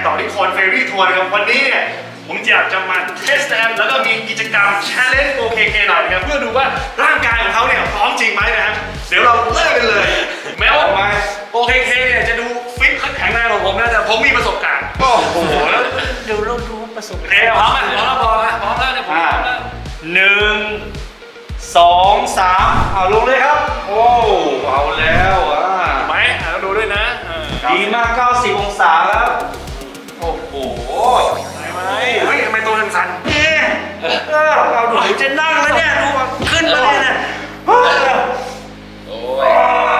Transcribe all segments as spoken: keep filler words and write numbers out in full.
ต่อที่คอนเฟอเรนซ์ทัวร์นะครับวันนี้เนี่ยผมอยากจะมาเทสแอมแล้วก็มีกิจกรรม Challenge โอ เค เค หน่อยนะครับเพื่อดูว่าร่างกายของเขาเนี่ยพร้อมจริงไหมนะครับเดี๋ยวเราเริ่มกันเลยแม้ว่า โอ เค เค เนี่ยจะดูฟิตแข็งแรงของผมนะแต่ผมมีประสบการณ์โอ้โหแล้วเดี๋ยวเราดูประสบการณ์พร้อมพร้อมแล้วพร้อมแล้วพร้อมแล้วเนี่ยผมพร้อมแล้วหนึ่งสองสามเอาลงเลยครับโอ้เอาแล้วอ่ะไหมเราดูด้วยนะดีมากเก้าสิบองศาแล้วโอ้โหไหนไหมเฮ้ยทำไมตัวสั่นๆเนี่ยเราดูจะนั่งแล้วเนี่ยดูขึ้นมาเลยเนี่ยโอ้ย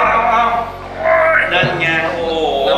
นั่นไงโอ้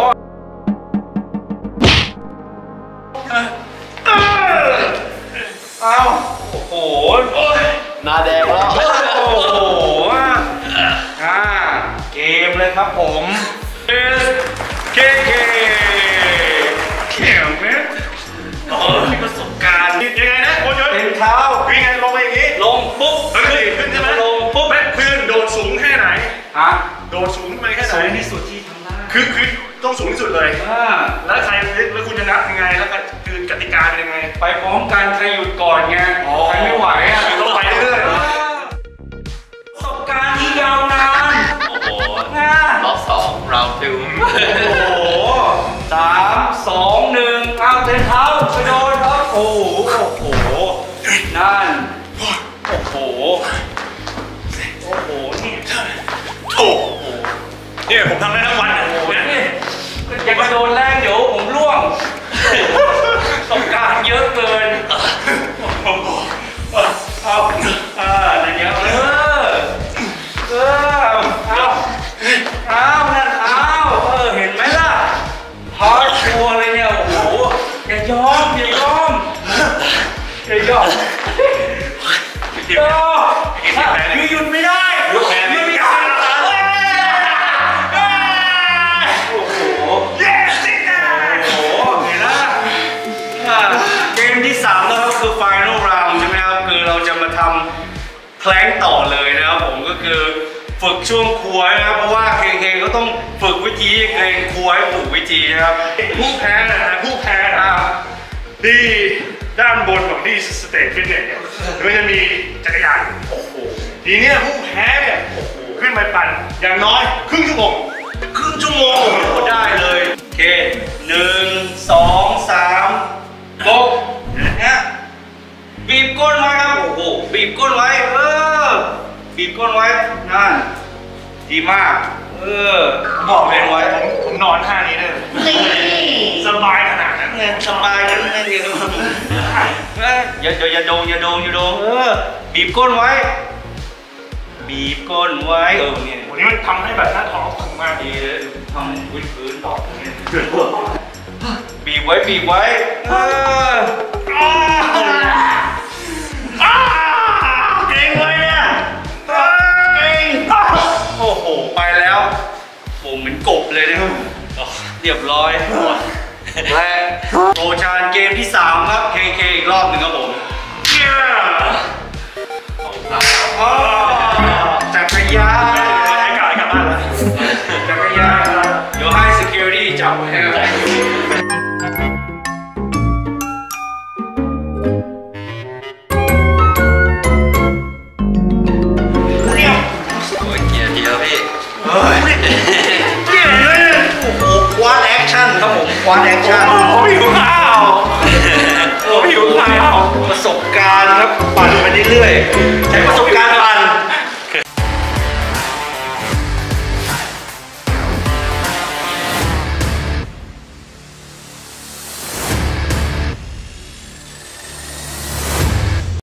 เอาโอ้โหหน้าแดงแล้วโอ้โหอ่าเกมเลยครับผมเอสเคเคเขียวไหมโอ้มีประสบการณ์ยังไงนะโค้ชเป็นเท้าวิ่งไงลงไปอย่างนี้ลงปุ๊บขึ้นขึ้นใช่ไหมลงปุ๊บแม่ขึ้นโดดสูงแค่ไหนฮะโดดสูงขึ้นไปแค่ไหนสูงที่สุดที่ทำได้คือคือต้องสูงที่สุดเลยแล้วใครแล้วคุณจะนับยังไงแล้วคือกติกาเป็นยังไงไปพร้อมกันใครหยุดก่อนไงใครไม่ไหวอ่ะต้องไปเรื่อยๆประสบการณ์ที่ยาวนานโอ้โหรอบสองเราถึงโอ้โหสามสองหนึ่งเอาเท้เท้ากระโดดครับโอ้โหโอ้โหนั่นโอ้โหโอ้โหนี่โถ่เนี่ยผมทำได้ทั้งวันเนี่ยอย่ากระโดดแรงเดี๋ยวผมร่วงต้องการเยอะเกินเอาเอาอ่านั่นเยอะเออเออเอาเอานั่นเอาเออเห็นไหมล่ะพอชัวร์เลยเนี่ยโอ้โหอย่ายอมอย่ายอมอย่ายอมคือหยุดไม่ได้หยุดไม่ได้โอ้โหเย้สินะโอ้โหเห็นแล้วเกมที่สามแล้วคือ Final Round ใช่ไหมครับคือเราจะมาทำแพลงต่อเลยนะครับผมก็คือฝึกช่วงครัวนะครับเพราะว่าเคเคก็ต้องฝึกวิธีเกรงครัวให้ถูกวิธีนะครับผู้แพ้นะฮะผู้แพ้นะครับที่ด้านบนของที่สเตจฟิตเนสเนี่ยมันจะมีจักรยานโอ้โหทีนี้ผู้แพ้เนี่ยขึ้นไปปั่นอย่างน้อยครึ่งชั่วโมงครึ่งชั่วโมงได้เลยโอเคหนึ่งสองสามกบเนี่ยบีบก้นไว้ครับโอ้โหบีบก้นไว้เออบีบก้นไว้นั่นดีมากเออบอกเลยไว้ผมผมนอนท่านี้ได้สบายขนาดนั้นเลยสบายนั้นเลยอย่าอย่าอย่าโดนอย่าโดนอย่าโดนเออบีบก้นไว้บีบก้นไว้เออเนี่ยวันนี้มันทำให้แบบหน้าท้องถึงมากดีเลยทำวิดพื้นต่อเนี่ยบีบไว้บีบไว้เออเก่งเลยเนี่ยเก่งโอ้โหไปแล้วโอ้เหมือนกบเลยเนี่ยเรียบร้อยและโอชานเกมที่สามครับเคเคอีกรอบหนึ่งครับผมจักรยานกลับกลับบ้านจักรยานเดี๋ยวให้ security จับไว้ครับครับผมควานแอคชั่นโอ้หิวข้าวโอ้หิวข้าวประสบการณ์ครับปั่นไปเรื่อยๆใช้